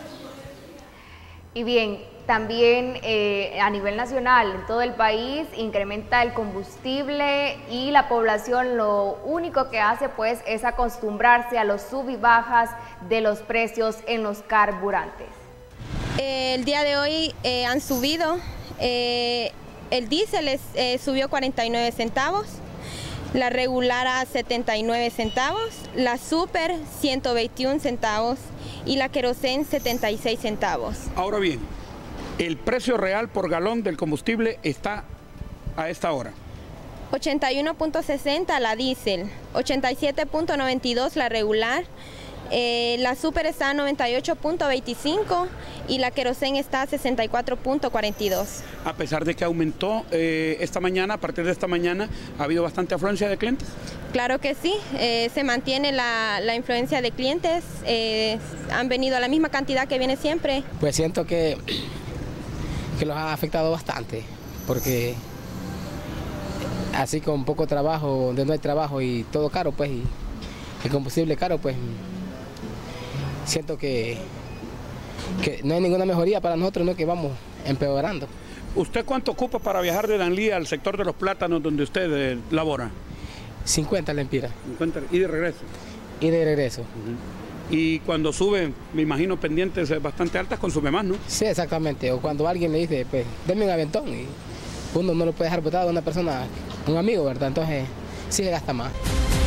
Y bien, también eh, a nivel nacional, en todo el país, incrementa el combustible y la población lo único que hace pues es acostumbrarse a los sub y bajas de los precios en los carburantes. Eh, el día de hoy eh, han subido, eh, el diésel es, eh, subió cuarenta y nueve centavos, la regular a setenta y nueve centavos, la super ciento veintiún centavos y la querosén setenta y seis centavos. Ahora bien, el precio real por galón del combustible está a esta hora. ochenta y uno punto sesenta la diésel, ochenta y siete punto noventa y dos la regular, eh, la super está a noventa y ocho punto veinticinco y la querosén está a sesenta y cuatro punto cuarenta y dos. A pesar de que aumentó eh, esta mañana, a partir de esta mañana, ¿ha habido bastante afluencia de clientes? Claro que sí, eh, se mantiene la, la influencia de clientes, eh, han venido a la misma cantidad que viene siempre. Pues siento que, que los ha afectado bastante, porque así con poco trabajo, donde no hay trabajo y todo caro, pues, y el combustible caro, pues, siento que, que no hay ninguna mejoría para nosotros, no, que vamos empeorando. ¿Usted cuánto ocupa para viajar de Danlí al sector de los plátanos donde usted eh, labora? cincuenta lempiras. cincuenta, ¿y de regreso? Y de regreso. Uh-huh. Y cuando sube, me imagino pendientes bastante altas, consume más, ¿no? Sí, exactamente. O cuando alguien le dice, pues, denme un aventón, y uno no lo puede dejar botado a una persona, un amigo, ¿verdad? Entonces, sí se gasta más.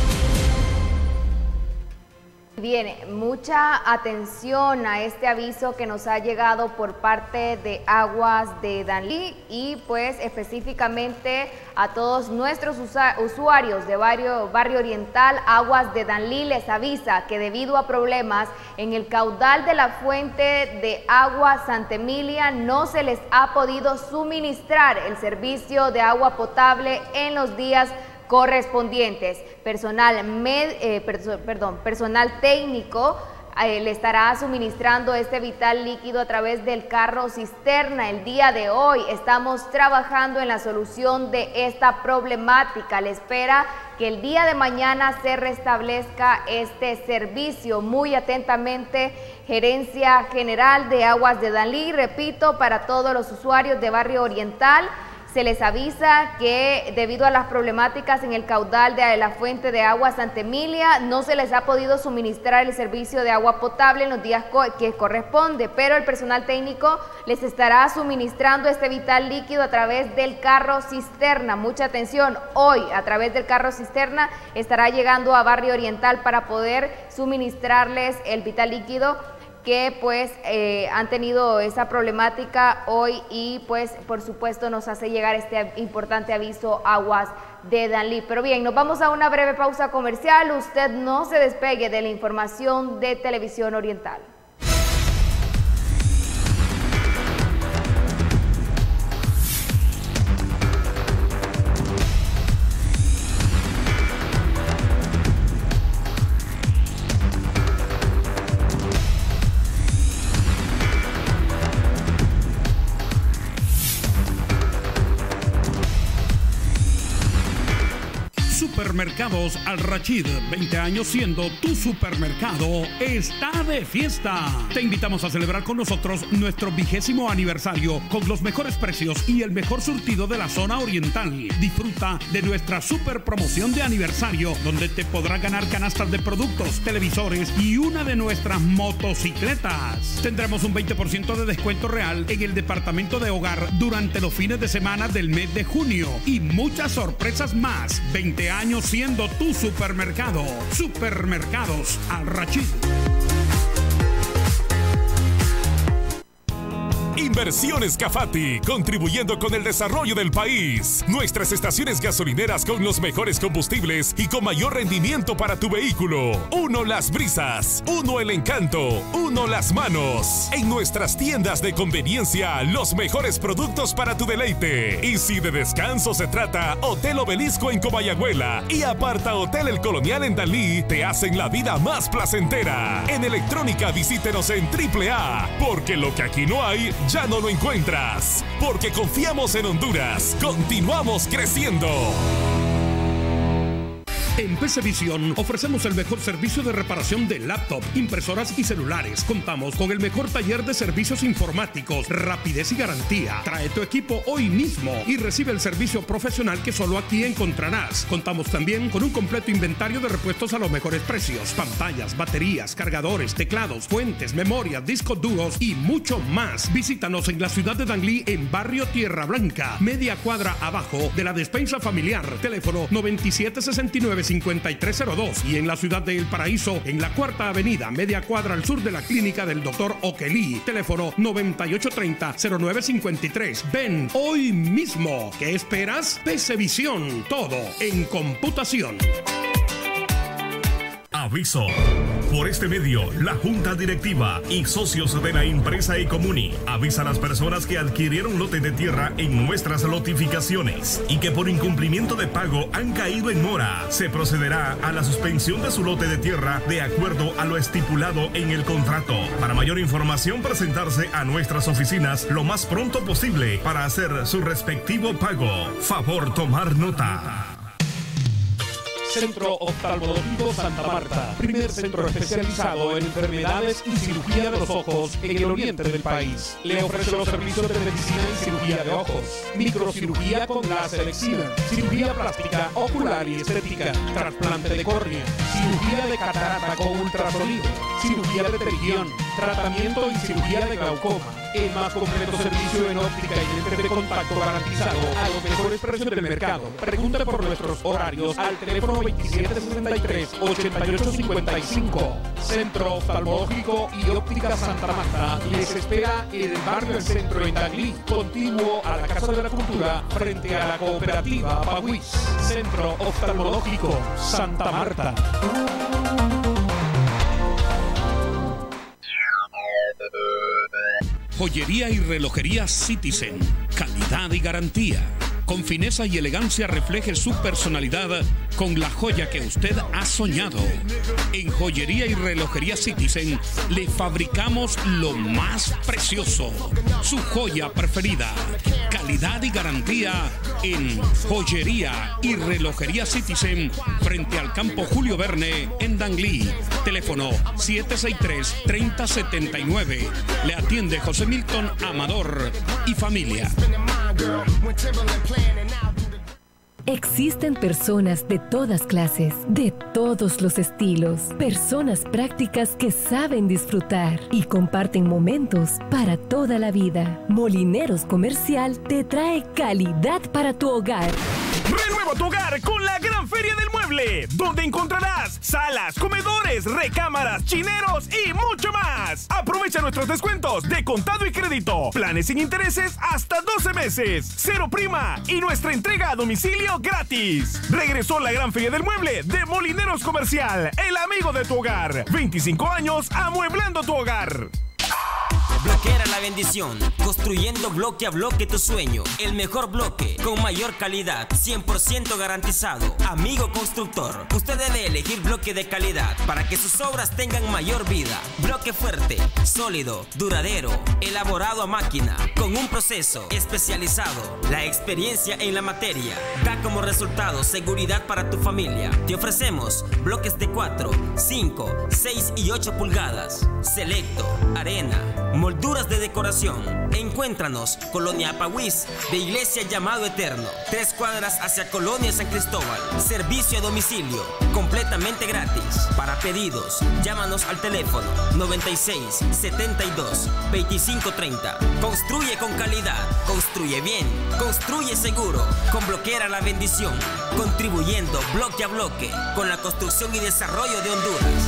Bien, mucha atención a este aviso que nos ha llegado por parte de Aguas de Danlí y pues específicamente a todos nuestros usuarios de barrio, barrio Oriental. Aguas de Danlí les avisa que debido a problemas en el caudal de la fuente de agua Santa Emilia no se les ha podido suministrar el servicio de agua potable en los días correspondientes. Personal, med, eh, perso, perdón, personal técnico eh, le estará suministrando este vital líquido a través del carro cisterna. El día de hoy estamos trabajando en la solución de esta problemática. Le espera que el día de mañana se restablezca este servicio. Muy atentamente, Gerencia General de Aguas de Danlí. Repito, para todos los usuarios de Barrio Oriental, se les avisa que debido a las problemáticas en el caudal de la fuente de agua Santa Emilia no se les ha podido suministrar el servicio de agua potable en los días que corresponde, pero el personal técnico les estará suministrando este vital líquido a través del carro cisterna. Mucha atención, hoy a través del carro cisterna estará llegando a Barrio Oriental para poder suministrarles el vital líquido que pues eh, han tenido esa problemática hoy y pues por supuesto nos hace llegar este importante aviso Aguas de Danlí. Pero bien, nos vamos a una breve pausa comercial. Usted no se despegue de la información de Televisión Oriental. Supermercados Al Rachid, veinte años siendo tu supermercado, está de fiesta. Te invitamos a celebrar con nosotros nuestro vigésimo aniversario con los mejores precios y el mejor surtido de la zona oriental. Disfruta de nuestra super promoción de aniversario, donde te podrás ganar canastas de productos, televisores y una de nuestras motocicletas. Tendremos un veinte por ciento de descuento real en el departamento de hogar durante los fines de semana del mes de junio y muchas sorpresas más. veinte años siendo tu supermercado. Supermercados Al Rachid. Inversiones Cafati, contribuyendo con el desarrollo del país. Nuestras estaciones gasolineras con los mejores combustibles y con mayor rendimiento para tu vehículo. Uno Las Brisas, uno El Encanto, uno Las Manos. En nuestras tiendas de conveniencia, los mejores productos para tu deleite. Y si de descanso se trata, Hotel Obelisco en Comayagüela y Aparta Hotel El Colonial en Dalí te hacen la vida más placentera. En electrónica visítenos en Triple A, porque lo que aquí no hay, ya no lo encuentras. Porque confiamos en Honduras. Continuamos creciendo. En P C Visión ofrecemos el mejor servicio de reparación de laptop, impresoras y celulares. Contamos con el mejor taller de servicios informáticos, rapidez y garantía. Trae tu equipo hoy mismo y recibe el servicio profesional que solo aquí encontrarás. Contamos también con un completo inventario de repuestos a los mejores precios. Pantallas, baterías, cargadores, teclados, fuentes, memorias, discos duros y mucho más. Visítanos en la ciudad de Danlí, en Barrio Tierra Blanca, media cuadra abajo de la despensa familiar. Teléfono noventa y siete sesenta y nueve cincuenta y tres cero dos y en la ciudad de El Paraíso, en la Cuarta Avenida, media cuadra al sur de la clínica del doctor Oquelí. Teléfono noventa y ocho treinta cero nueve cincuenta y tres. Ven hoy mismo. ¿Qué esperas? P C Visión, todo en computación. Aviso. Por este medio, la Junta Directiva y socios de la empresa Ecomuni avisa a las personas que adquirieron lotes de tierra en nuestras notificaciones y que por incumplimiento de pago han caído en mora. Se procederá a la suspensión de su lote de tierra de acuerdo a lo estipulado en el contrato. Para mayor información, presentarse a nuestras oficinas lo más pronto posible para hacer su respectivo pago. Favor tomar nota. Centro Oftalmológico Santa Marta, primer centro especializado en enfermedades y cirugía de los ojos en el oriente del país. Le ofrece los servicios de medicina y cirugía de ojos, microcirugía con láser excimer, cirugía plástica, ocular y estética, trasplante de córnea, cirugía de catarata con ultrasonido, cirugía de pterigión, tratamiento y cirugía de glaucoma. El más completo servicio en óptica y lentes de contacto garantizado a los mejores precios del mercado. Pregunte por nuestros horarios al teléfono veintisiete sesenta y tres ochenta y ocho cincuenta y cinco. Centro Oftalmológico y Óptica Santa Marta les espera en el barrio del Centro en Danlí, contiguo a la Casa de la Cultura, frente a la cooperativa Pagüis. Centro Oftalmológico Santa Marta. Joyería y relojería Citizen. Calidad y garantía. Con fineza y elegancia refleje su personalidad con la joya que usted ha soñado. En Joyería y Relojería Citizen le fabricamos lo más precioso, su joya preferida. Calidad y garantía en Joyería y Relojería Citizen, frente al campo Julio Verne en Danlí. Teléfono siete seis tres, tres cero siete nueve. Le atiende José Milton Amador y familia. Existen personas de todas clases, de todos los estilos, personas prácticas que saben disfrutar y comparten momentos para toda la vida. Molineros Comercial te trae calidad para tu hogar. Renueva tu hogar con la Gran Feria del Mueble, donde encontrarás salas, comedores, recámaras, chineros y mucho más. Aprovecha nuestros descuentos de contado y crédito, planes sin intereses hasta doce meses, cero prima y nuestra entrega a domicilio gratis. Regresó la Gran Feria del Mueble de Molineros Comercial, el amigo de tu hogar. veinticinco años amueblando tu hogar. Bloquera la bendición, construyendo bloque a bloque tu sueño. El mejor bloque, con mayor calidad, cien por ciento garantizado. Amigo constructor, usted debe elegir bloque de calidad para que sus obras tengan mayor vida. Bloque fuerte, sólido, duradero, elaborado a máquina, con un proceso especializado. La experiencia en la materia da como resultado seguridad para tu familia. Te ofrecemos bloques de cuatro, cinco, seis y ocho pulgadas, selecto, arena, molduras de decoración. Encuéntranos, Colonia Apahuís, de Iglesia Llamado Eterno, tres cuadras hacia Colonia San Cristóbal. Servicio a domicilio, completamente gratis. Para pedidos, llámanos al teléfono noventa y seis, setenta y dos, veinticinco treinta. Construye con calidad, construye bien, construye seguro. Con Bloquera la bendición, contribuyendo bloque a bloque con la construcción y desarrollo de Honduras.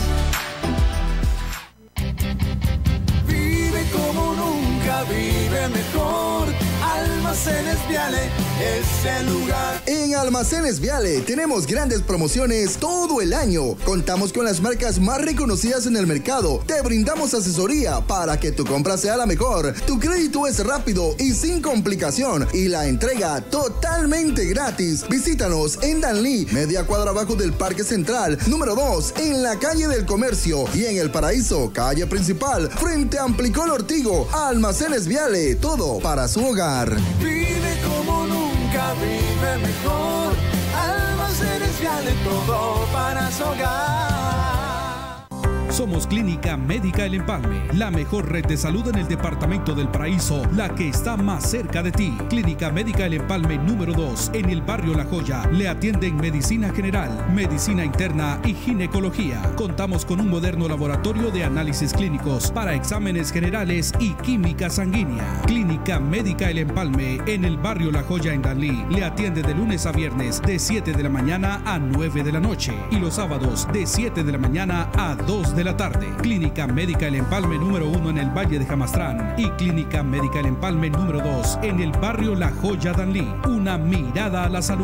Vive como nunca, vive mejor. Almacenes Viale es el lugar. En Almacenes Viale tenemos grandes promociones todo el año. Contamos con las marcas más reconocidas en el mercado. Te brindamos asesoría para que tu compra sea la mejor. Tu crédito es rápido y sin complicación. Y la entrega totalmente gratis. Visítanos en Danlí, media cuadra abajo del Parque Central. Número dos, en la calle del Comercio. Y en El Paraíso, calle principal, frente a Amplicol Ortigo. Almacenes Viale, todo para su hogar. Vive como nunca, vive mejor. Almacenes Viale, todo para su hogar. Somos Clínica Médica El Empalme, la mejor red de salud en el departamento del Paraíso, la que está más cerca de ti. Clínica Médica El Empalme número dos, en el barrio La Joya. Le atienden medicina general, medicina interna y ginecología. Contamos con un moderno laboratorio de análisis clínicos para exámenes generales y química sanguínea. Clínica Médica El Empalme, en el barrio La Joya en Danlí. Le atiende de lunes a viernes de siete de la mañana a nueve de la noche y los sábados de siete de la mañana a dos de la tarde. Clínica Médica El Empalme número uno en el Valle de Jamastrán y Clínica Médica El Empalme número dos en el barrio La Joya Danlí. Una mirada a la salud.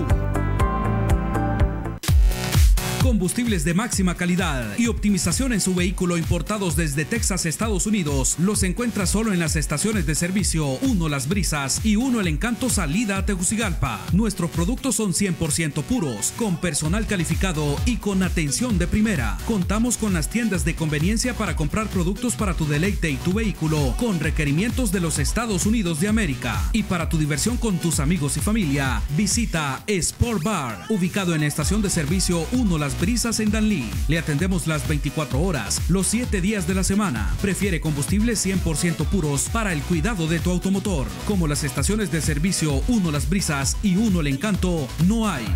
Combustibles de máxima calidad y optimización en su vehículo importados desde Texas, Estados Unidos. Los encuentra solo en las estaciones de servicio uno Las Brisas y uno El Encanto salida a Tegucigalpa. Nuestros productos son cien por ciento puros, con personal calificado y con atención de primera. Contamos con las tiendas de conveniencia para comprar productos para tu deleite y tu vehículo con requerimientos de los Estados Unidos de América. Y para tu diversión con tus amigos y familia, visita Sport Bar, ubicado en la estación de servicio uno Las Brisas en Danlí. Le atendemos las veinticuatro horas, los siete días de la semana. Prefiere combustibles cien por ciento puros para el cuidado de tu automotor. Como las estaciones de servicio uno Las Brisas y uno El Encanto, no hay.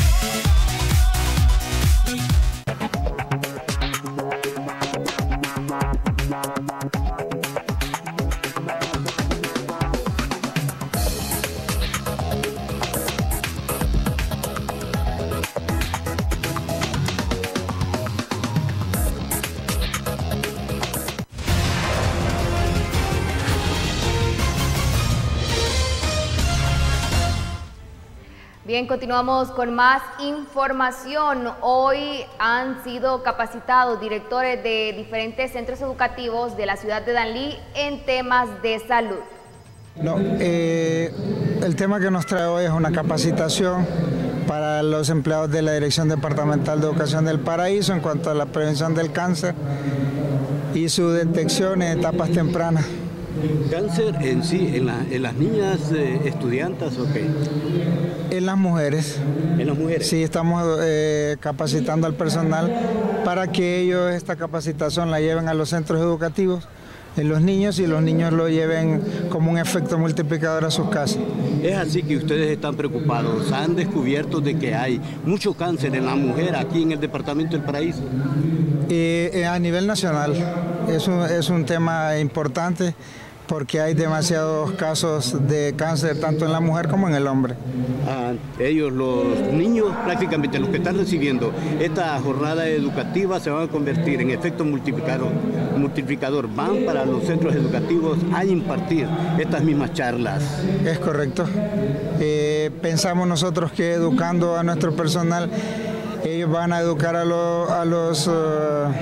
Bien, continuamos con más información. Hoy han sido capacitados directores de diferentes centros educativos de la ciudad de Danlí en temas de salud. No, eh, el tema que nos trae hoy es una capacitación para los empleados de la Dirección Departamental de Educación del Paraíso en cuanto a la prevención del cáncer y su detección en etapas tempranas. ¿Cáncer en sí, en, la, en las niñas eh, estudiantes o qué? En las mujeres. ¿En las mujeres? Sí, estamos eh, capacitando al personal para que ellos esta capacitación la lleven a los centros educativos en los niños y los niños lo lleven como un efecto multiplicador a sus casas. Es así que ustedes están preocupados, han descubierto de que hay mucho cáncer en la mujer aquí en el departamento del Paraíso. Eh, eh, a nivel nacional es un, es un tema importante porque hay demasiados casos de cáncer tanto en la mujer como en el hombre. Ah, ellos, los niños prácticamente los que están recibiendo esta jornada educativa se van a convertir en efecto multiplicador, multiplicador. Van para los centros educativos a impartir estas mismas charlas. Es correcto. Eh, pensamos nosotros que educando a nuestro personal ellos van a educar a, lo, a los uh,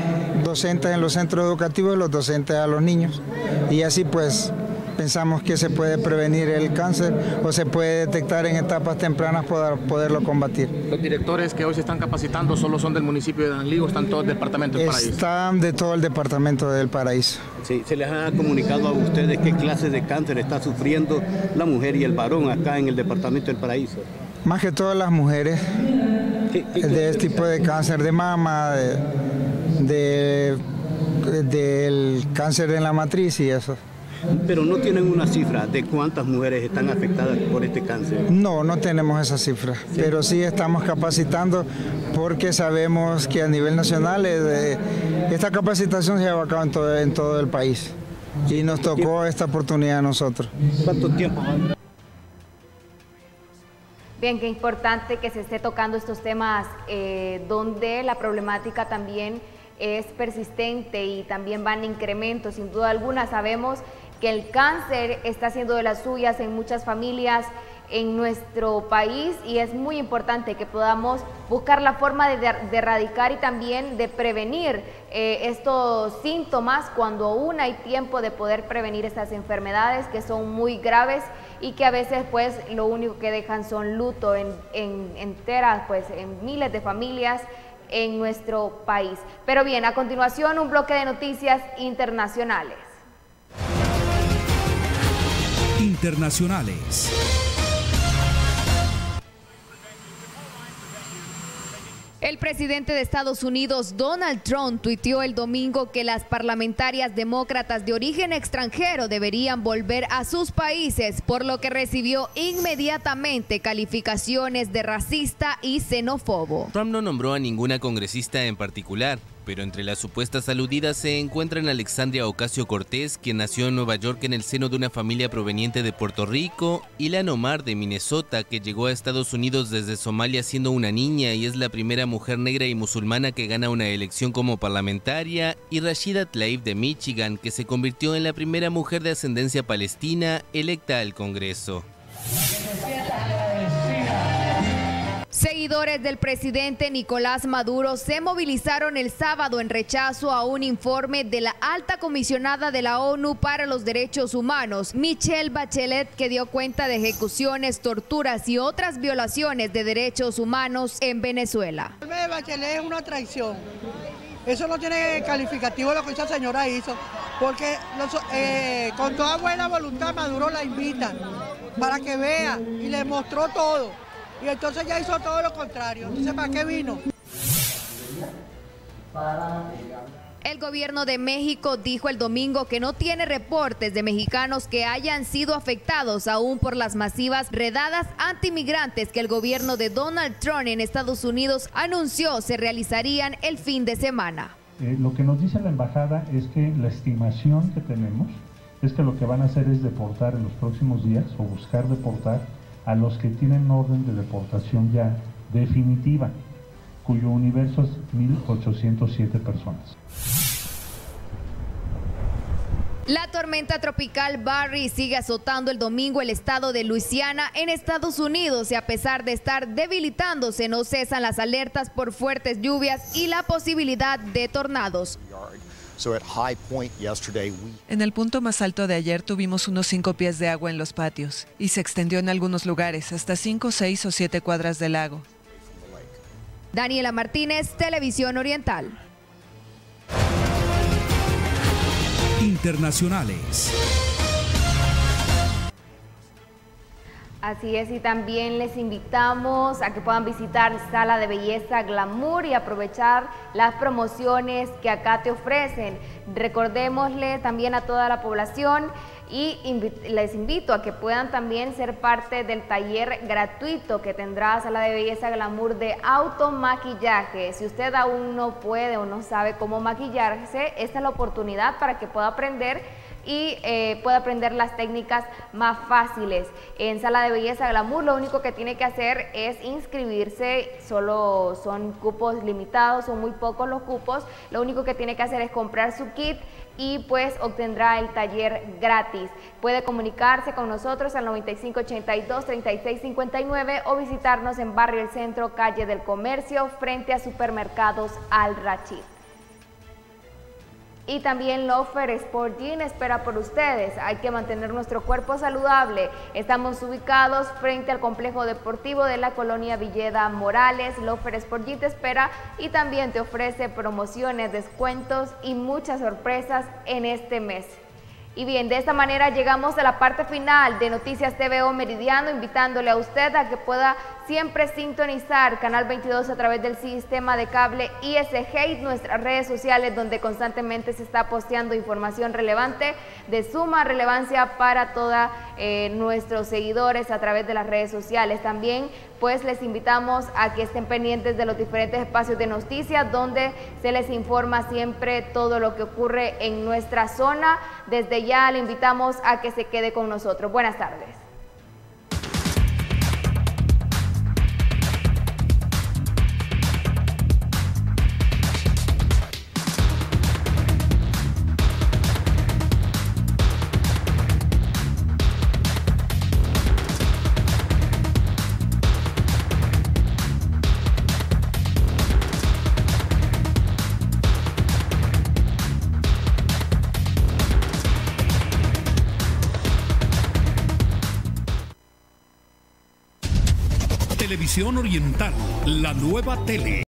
docentes en los centros educativos y los docentes a los niños. Y así pues pensamos que se puede prevenir el cáncer o se puede detectar en etapas tempranas para poderlo combatir. ¿Los directores que hoy se están capacitando solo son del municipio de Danlí o están todos del departamento del Paraíso? Están de todo el departamento del Paraíso. Sí, ¿se les ha comunicado a ustedes qué clase de cáncer está sufriendo la mujer y el varón acá en el departamento del Paraíso? Más que todas las mujeres ¿Qué, qué de este tipo de cáncer de mama, de, de, del cáncer en la matriz y eso. Pero no tienen una cifra de cuántas mujeres están afectadas por este cáncer. No, no tenemos esa cifra, sí. Pero sí estamos capacitando porque sabemos que a nivel nacional eh, esta capacitación se lleva a cabo en todo, en todo el país y nos tocó esta oportunidad a nosotros. ¿Cuánto tiempo? Bien, qué importante que se esté tocando estos temas eh, donde la problemática también es persistente y también van en incremento. Sin duda alguna sabemos que el cáncer está haciendo de las suyas en muchas familias en nuestro país y es muy importante que podamos buscar la forma de, de erradicar y también de prevenir eh, estos síntomas cuando aún hay tiempo de poder prevenir estas enfermedades que son muy graves y que a veces pues lo único que dejan son luto en, en enteras, pues en miles de familias en nuestro país. Pero bien, a continuación un bloque de noticias internacionales. Internacionales. El presidente de Estados Unidos, Donald Trump, tuiteó el domingo que las parlamentarias demócratas de origen extranjero deberían volver a sus países, por lo que recibió inmediatamente calificaciones de racista y xenófobo. Trump no nombró a ninguna congresista en particular, pero entre las supuestas aludidas se encuentran Alexandria Ocasio-Cortez, quien nació en Nueva York en el seno de una familia proveniente de Puerto Rico, Ilhan Omar de Minnesota, que llegó a Estados Unidos desde Somalia siendo una niña y es la primera mujer negra y musulmana que gana una elección como parlamentaria, y Rashida Tlaib de Michigan, que se convirtió en la primera mujer de ascendencia palestina electa al Congreso. Seguidores del presidente Nicolás Maduro se movilizaron el sábado en rechazo a un informe de la alta comisionada de la ONU para los Derechos Humanos, Michelle Bachelet, que dio cuenta de ejecuciones, torturas y otras violaciones de derechos humanos en Venezuela. El informe de Bachelet es una traición. Eso no tiene calificativo lo que esa señora hizo, porque los, eh, con toda buena voluntad Maduro la invita para que vea y le mostró todo. Y entonces ya hizo todo lo contrario. Entonces, ¿para qué vino? El gobierno de México dijo el domingo que no tiene reportes de mexicanos que hayan sido afectados aún por las masivas redadas antimigrantes que el gobierno de Donald Trump en Estados Unidos anunció se realizarían el fin de semana. Eh, lo que nos dice la embajada es que la estimación que tenemos es que lo que van a hacer es deportar en los próximos días o buscar deportar a los que tienen orden de deportación ya definitiva, cuyo universo es mil ochocientas siete personas. La tormenta tropical Barry sigue azotando el domingo el estado de Luisiana en Estados Unidos y a pesar de estar debilitándose no cesan las alertas por fuertes lluvias y la posibilidad de tornados. En el punto más alto de ayer tuvimos unos cinco pies de agua en los patios y se extendió en algunos lugares hasta cinco, seis o siete cuadras del lago. Daniela Martínez, Televisión Oriental. Internacionales. Así es, y también les invitamos a que puedan visitar Sala de Belleza Glamour y aprovechar las promociones que acá te ofrecen. Recordémosle también a toda la población y invi- les invito a que puedan también ser parte del taller gratuito que tendrá Sala de Belleza Glamour de automaquillaje. Si usted aún no puede o no sabe cómo maquillarse, esta es la oportunidad para que pueda aprender y eh, puede aprender las técnicas más fáciles. En Sala de Belleza Glamour lo único que tiene que hacer es inscribirse, solo son cupos limitados, son muy pocos los cupos, lo único que tiene que hacer es comprar su kit y pues obtendrá el taller gratis. Puede comunicarse con nosotros al noventa y cinco ochenta y dos treinta y seis cincuenta y nueve o visitarnos en Barrio El Centro, calle del Comercio, frente a Supermercados Al Rachid. Y también Lofer Sport Gym espera por ustedes. Hay que mantener nuestro cuerpo saludable. Estamos ubicados frente al complejo deportivo de la colonia Villeda Morales. Lofer Sport Gym te espera y también te ofrece promociones, descuentos y muchas sorpresas en este mes. Y bien, de esta manera llegamos a la parte final de Noticias T V O Meridiano, invitándole a usted a que pueda siempre sintonizar Canal veintidós a través del sistema de cable I S G y nuestras redes sociales, donde constantemente se está posteando información relevante de suma relevancia para todos eh, nuestros seguidores a través de las redes sociales. También pues les invitamos a que estén pendientes de los diferentes espacios de noticias, donde se les informa siempre todo lo que ocurre en nuestra zona. Desde ya le invitamos a que se quede con nosotros. Buenas tardes. Televisión Oriental, la nueva tele.